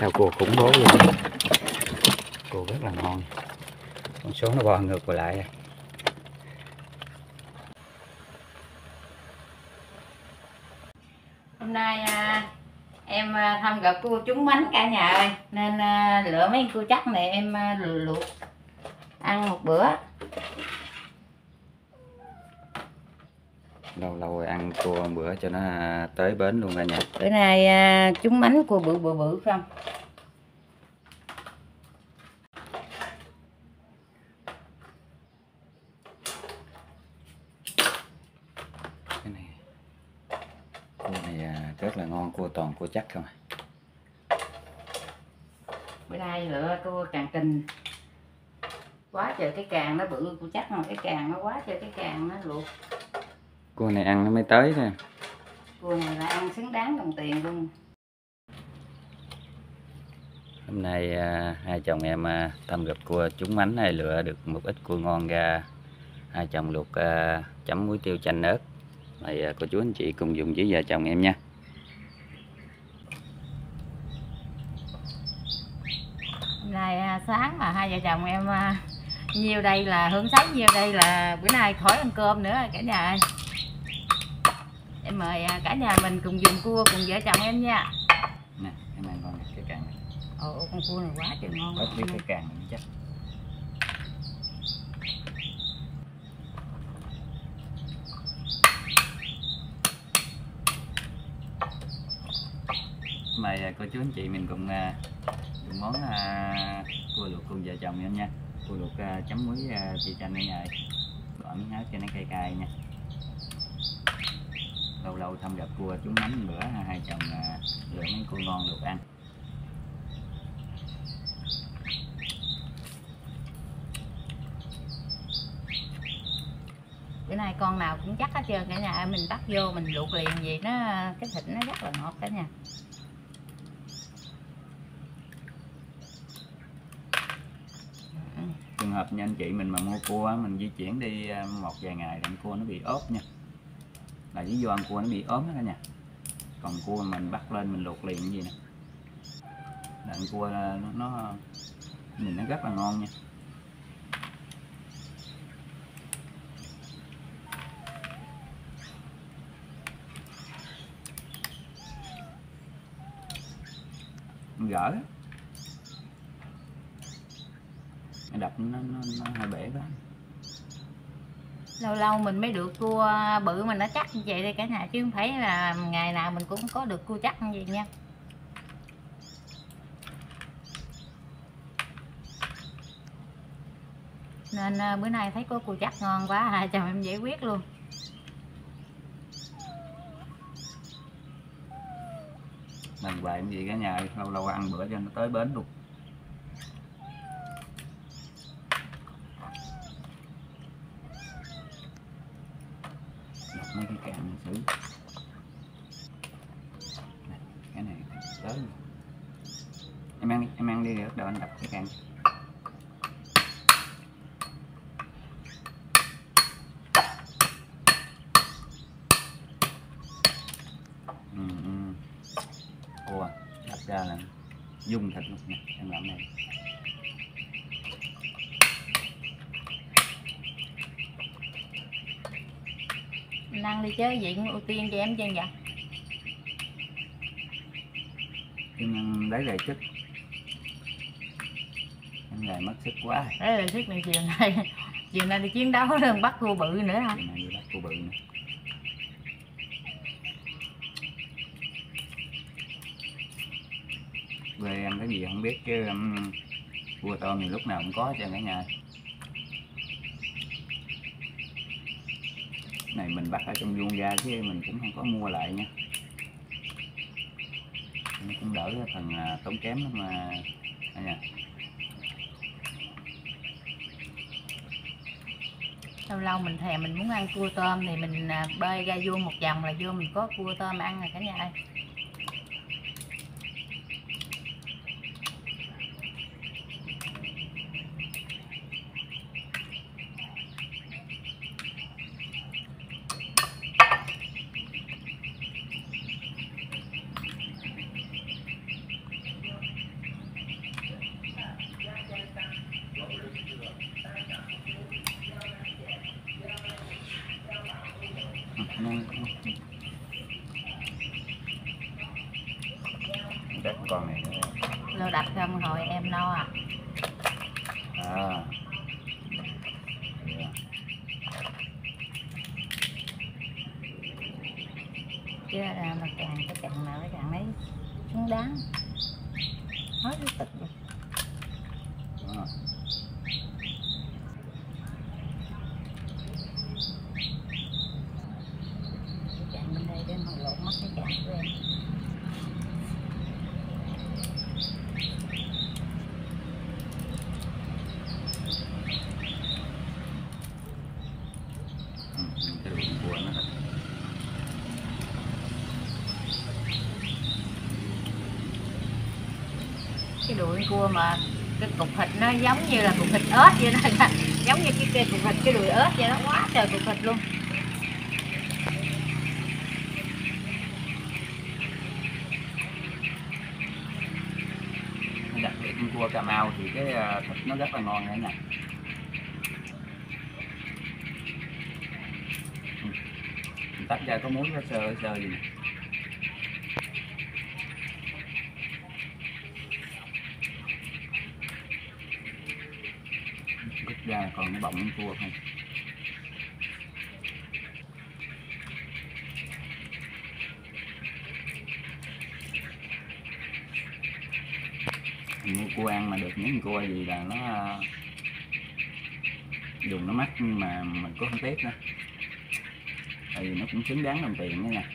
Sao cua khủng bố luôn, cua rất là ngon, con số nó bo ngược lại. Hôm nay em thăm gặp cua trúng mánh cả nhà ơi, nên lựa mấy cua chắc này em luộc ăn một bữa. Lâu lâu rồi ăn cua một bữa cho nó tới bến luôn cả nhà. Bữa nay trúng mánh cua bự bự không. Cái này cua này rất là ngon, cua toàn cua chắc không à. Bữa nay lựa cua càng kình, quá trời cái càng nó bự cua chắc, mà cái càng nó quá trời cái càng nó luộc. Cua này ăn nó mới tới thôi. Cua này là ăn xứng đáng đồng tiền luôn. Hôm nay hai chồng em thăm gặp cua trúng mánh này, lựa được một ít cua ngon ra. Hai chồng luộc chấm muối tiêu chanh ớt. Mời cô chú anh chị cùng dùng với vợ chồng em nha. Hôm nay sáng mà hai vợ chồng em nhiêu đây là hưởng sáng, nhiêu đây là bữa nay khỏi ăn cơm nữa cả nhà ơi. Em mời cả nhà mình cùng dùng cua cùng vợ chồng em nha. Nè, em ăn con này, cái càng này. Ồ, con cua này quá trời ngon. Ớt biết cái càng này chắc. Mời cô chú anh chị mình cùng dùng món cua luộc cùng vợ chồng em nha. Cua luộc chấm muối tiêu chanh ở nhà, bỏ miếng ớt cho nó cay cay nha. Lâu lâu thăm gặp cua trúng mánh bữa, hai chồng lựa mấy cua ngon luộc ăn. Bữa nay con nào cũng chắc hết trơn cả nhà, mình bắt vô mình luộc liền gì nó cái thịt nó rất là ngọt cả nhà. Trường hợp như anh chị mình mà mua cua mình di chuyển đi một vài ngày thì cua nó bị ốp nha, là lý do ăn cua nó bị ốm đó cả nhà. Còn cua mình bắt lên mình luộc liền như vậy nè, là ăn cua nó nhìn nó rất là ngon nha. Gỡ đập nó hơi bể quá. Lâu lâu mình mới được cua bự mà nó chắc như vậy đây cả nhà, chứ không phải là ngày nào mình cũng có được cua chắc như vậy nha. Nên bữa nay thấy có cua chắc ngon quá, hai chồng em giải quyết luôn. Làm hoài cái gì cả nhà, lâu lâu ăn bữa cho nó tới bến luôn. Đập mấy cái cạn này xử. Cái này tới rồi. Em ăn đi rồi đầu anh đập cái cạn. Cua đập ra là dung thịt luôn nè, em làm này. Mình ăn đi chứ vậy cũng ưu tiên cho em chân vậy. Em lấy lại sức, em lại mất sức quá. Đấy là sức này chiều nay đi chiến đấu hơn bắt cua bự nữa hả? Chiều nay đi bắt cua bự nữa. Quê em cái gì không biết chứ cua tôm thì lúc nào cũng có cho cả nhà. Này mình bắt ở trong vuông ra chứ mình cũng không có mua lại nha, nó cũng đỡ phần tốn kém lắm mà cả nhà. Lâu lâu mình thèm mình muốn ăn cua tôm thì mình bơi ra vuông một vòng là vô mình có cua tôm ăn rồi cả nhà ơi. Chắc con này nữa. Lo đập xong rồi em no à. À. Chứ mà càng cái chặng nào cái chặng ấy xứng đáng hết cái tịch rồi. À. Cái chặng bên đây để mà lộn mất cái chặng của em. Cái đuôi cua nó Cái đuôi cua mà cái cục thịt nó giống như là cục thịt ớt vậy đó, giống như cái cục thịt cái đùi ớt vậy đó, quá trời cục thịt luôn. đặc biệt con cua Cà Mau thì cái thịt nó rất là ngon nữa nè. Tách ra có muối sơ sơ gì nè. Rút ra còn cái bọng cua không. Mua cua ăn mà được những cua gì là nó dùng nó mắc nhưng mà mình có không tiếc nữa, tại vì nó cũng xứng đáng đồng tiền nữa nè.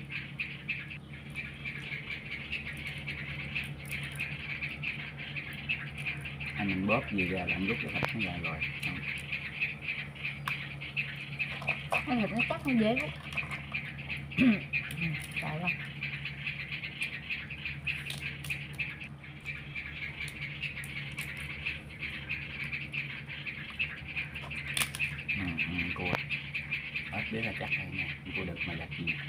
Anh mình bóp gì ra là anh rút cái thịt nó ra rồi. Cái thịt nó chắc nó dễ quá. Trời ơi. Cua ớt biết là chắc rồi nè, cua đực mà giặt gì.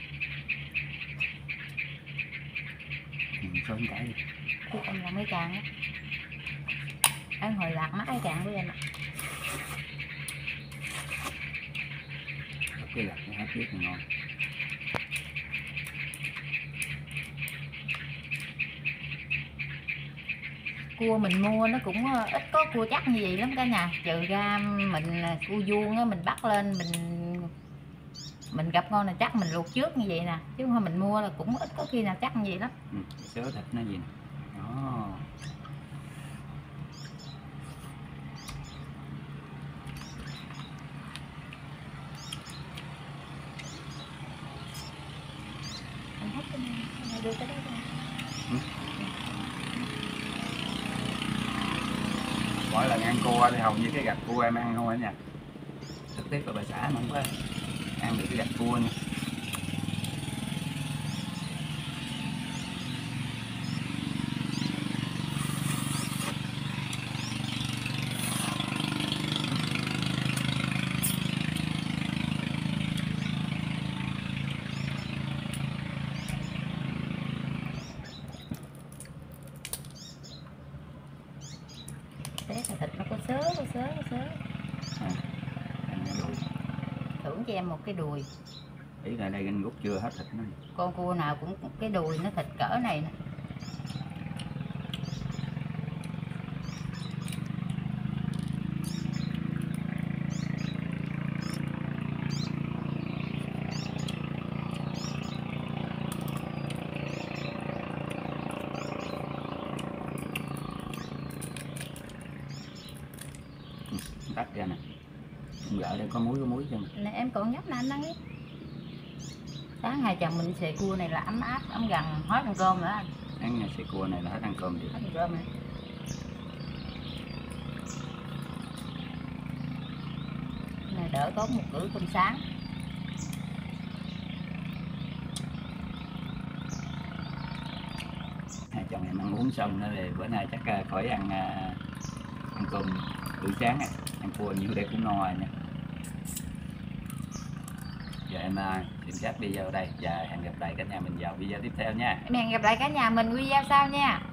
Sớm cái đi. Cái em làm cái càng á. Em hồi lạc mắt cái càng của em ạ. Cái giặt nó hết biết là ngon. Cua mình mua nó cũng ít có cua chắc như vậy lắm cả nhà, trừ ra mình cua vuông á mình bắt lên mình gặp ngon là chắc mình luộc trước như vậy nè, chứ không mình mua là cũng ít có khi nào chắc như vậy lắm. Sớ thịt nó gì nè. Đó. Anh hết cái này đưa cái đó ra. Mỗi lần ăn cua thì hầu như cái gạch cua em ăn không á nha. Thực tế là bà xã mà không có ăn được cái gạch cua nha. Thế là thịt nó có xớ. Thưởng cho em một cái đùi. Ý là đây anh rút chưa hết thịt nó. Con cua nào cũng cái đùi nó thịt cỡ này nè. Tách ra nè. Vợ đây có muối cho Nè em còn nhấp nè anh ăn đi. Sáng hai chồng mình xề cua này là ấm áp, ấm gần, hết ăn cơm nữa anh. ăn xì cua này là hết ăn cơm được. Hết ăn cơm này. Này đỡ tốn một cữ cơm sáng. Hai chồng em ăn uống xong nữa thì bữa nay chắc khỏi ăn cơm bữa sáng này. Ăn cua nhiêu đây cũng no rồi nha. Giờ em xin phép video đây và hẹn gặp lại cả nhà mình vào video tiếp theo nha. Em hẹn gặp lại cả nhà mình video sau nha.